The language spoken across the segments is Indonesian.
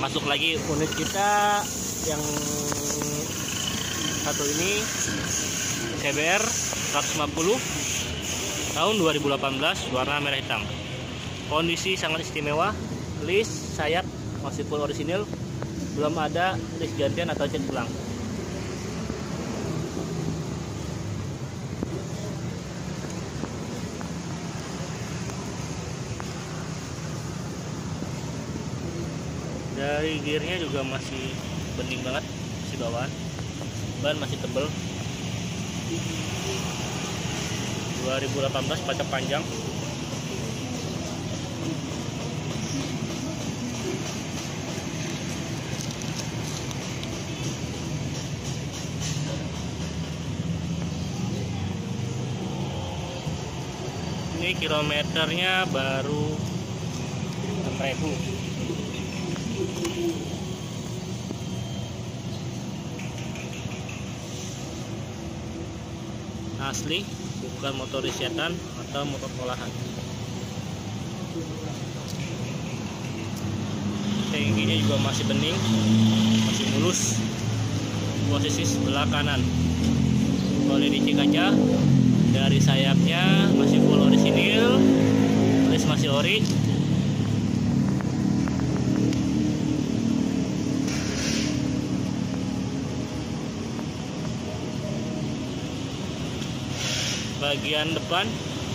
Masuk lagi unit kita yang satu ini, CBR 150 tahun 2018, warna merah hitam. Kondisi sangat istimewa. List sayap masih full orisinil, belum ada list gantian atau cat ulang. Dari gearnya juga masih bening banget, masih bawaan. Ban masih tebel. 2018 pajak panjang. Ini kilometernya baru 6.000. Asli, bukan motor risetan atau motor olahan. Tingginya juga masih bening, masih mulus. Posisi sebelah kanan. Boleh dicek aja. Dari sayapnya masih full orisinil, list masih ori. Bagian depan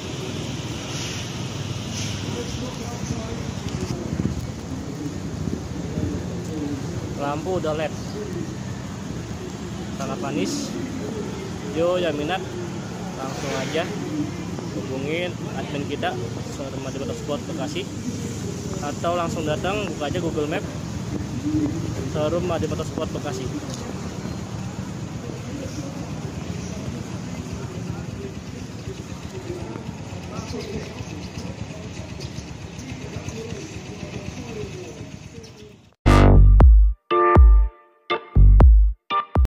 lampu udah LED, tanah panis. Yo yang minat langsung aja hubungin admin kita showroom Adi Motorsport Bekasi, atau langsung datang buka aja Google Map showroom Adi Motorsport Bekasi.